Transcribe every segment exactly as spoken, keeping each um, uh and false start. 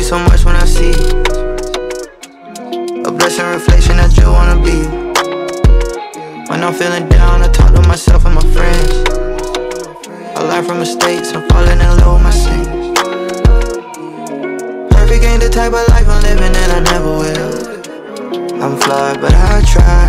so much when I see you. A blessing reflection that you wanna be. When I'm feeling down, I talk to myself and my friends. I learn from mistakes, I'm falling in love with my sins. Perfect ain't the type of life I'm living and I never will. I'm flawed, but I try.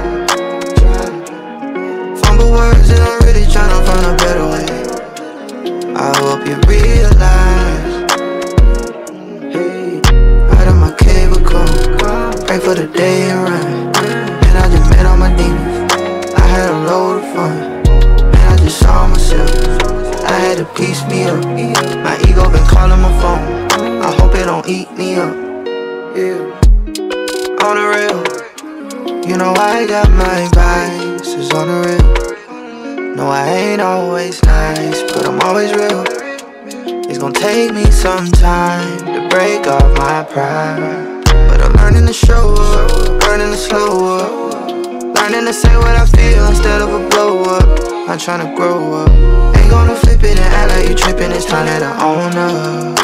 Fumble words and I'm really trying to find a better way. I hope you realize, hey, out of my cave I come, pray for the day and run. And I just met all my demons, I had a load of fun. And I just saw myself, I had to piece me up. My ego been calling my phone, I hope it don't eat me up. Yeah. On the real, you know I got my biases on the real. No, I ain't always nice, but I'm always real. It's gonna take me some time to break off my pride, but I'm learning to show up, learning to slow up, learning to say what I feel instead of a blow up. I'm trying to grow up, ain't gonna flip it and act like you tripping. It's time that I own up.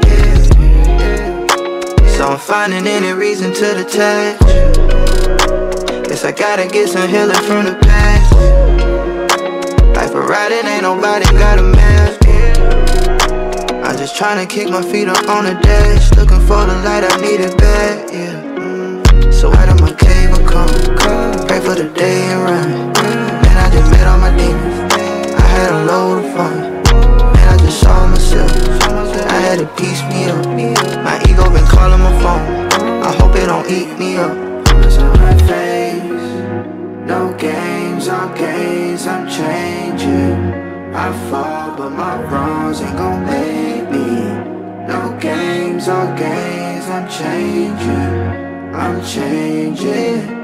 So I'm finding any reason to detach. Guess I gotta get some healing from the past. Life a ride, it ain't nobody got a mask. I'm just trying to kick my feet up on the dash, looking for the light, I need it back, yeah. mm. So out of my cave I come, pray for the day and run. Man, I just met all my demons, I had a load of fun. Man, I just saw myself, I had to piece me up. My ego been calling my phone, I hope it don't eat me up. Promise on my face, no games, all games, I'm changing. I fall, but my wrongs ain't gon' make me. No games, all games, I'm changing. I'm changing.